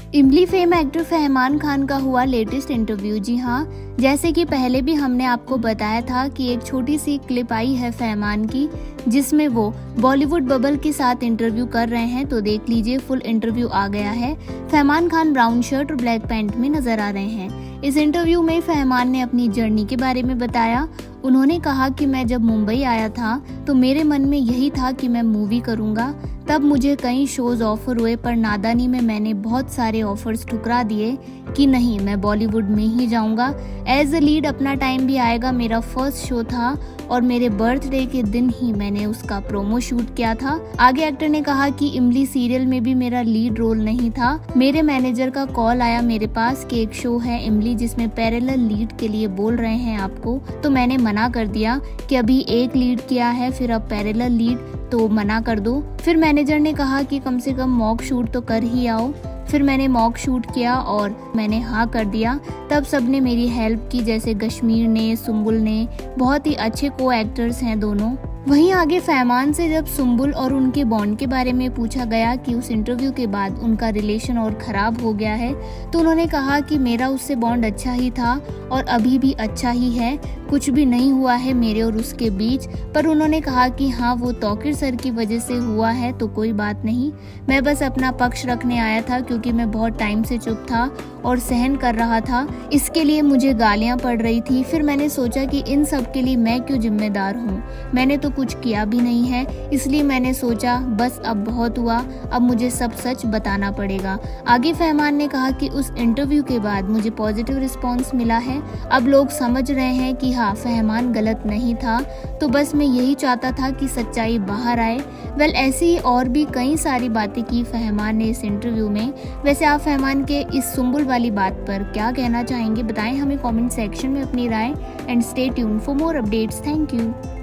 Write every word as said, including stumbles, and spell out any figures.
इमली fame actor Fahman Khan का हुआ लेटेस्ट इंटरव्यू। जी हाँ, जैसे कि पहले भी हमने आपको बताया था कि एक छोटी सी क्लिप आई है फहमान की जिसमें वो बॉलीवुड बबल के साथ इंटरव्यू कर रहे हैं। तो देख लीजिए, फुल इंटरव्यू आ गया है। फहमान खान ब्राउन शर्ट और ब्लैक पैंट में नजर आ रहे हैं। इस इंटरव्यू में फहमान ने अपनी जर्नी के बारे में बताया। उन्होंने कहा कि मैं जब मुंबई आया था तो मेरे मन में यही था कि मैं मूवी करूंगा। तब मुझे कई शोज ऑफर हुए पर नादानी में मैंने बहुत सारे ऑफर्स ठुकरा दिए कि नहीं, मैं बॉलीवुड में ही जाऊंगा। एज अ लीड अपना टाइम भी आएगा। मेरा फर्स्ट शो था और मेरे बर्थडे के दिन ही मैंने उसका प्रोमो शूट किया था। आगे एक्टर ने कहा कि इमली सीरियल में भी मेरा लीड रोल नहीं था। मेरे मैनेजर का कॉल आया मेरे पास कि एक शो है इमली जिसमें पैरेलल लीड के लिए बोल रहे हैं आपको, तो मैंने मना कर दिया कि अभी एक लीड किया है, फिर अब पैरेलल लीड, तो मना कर दो। फिर मैनेजर ने कहा कि कम से कम मॉक शूट तो कर ही आओ। फिर मैंने मॉक शूट किया और मैंने हाँ कर दिया। तब सबने मेरी हेल्प की, जैसे कश्मीर ने, सुम्बुल ने, बहुत ही अच्छे को एक्टर्स हैं दोनों। वहीं आगे फहमान से जब सुम्बुल और उनके बॉन्ड के बारे में पूछा गया कि उस इंटरव्यू के बाद उनका रिलेशन और खराब हो गया है, तो उन्होंने कहा कि मेरा उससे बॉन्ड अच्छा ही था और अभी भी अच्छा ही है, कुछ भी नहीं हुआ है मेरे और उसके बीच। पर उन्होंने कहा कि हाँ, वो तौकीर सर की वजह से हुआ है तो कोई बात नहीं, मैं बस अपना पक्ष रखने आया था क्योंकि मैं बहुत टाइम से चुप था और सहन कर रहा था, इसके लिए मुझे गालियां पड़ रही थी। फिर मैंने सोचा कि इन सब के लिए मैं क्यों जिम्मेदार हूँ, मैंने तो कुछ किया भी नहीं है, इसलिए मैंने सोचा बस अब बहुत हुआ, अब मुझे सब सच बताना पड़ेगा। आगे फहमान ने कहा कि उस इंटरव्यू के बाद मुझे पॉजिटिव रिस्पांस मिला है। अब लोग समझ रहे हैं कि हाँ, फहमान गलत नहीं था, तो बस मैं यही चाहता था कि सच्चाई बाहर आए। वेल, ऐसी ही और भी कई सारी बातें की फहमान ने इस इंटरव्यू में। वैसे आप फहमान के इस सुम्बुल वाली बात पर क्या कहना चाहेंगे, बताएं हमें कमेंट सेक्शन में अपनी राय। And stay tuned for more updates. Thank you.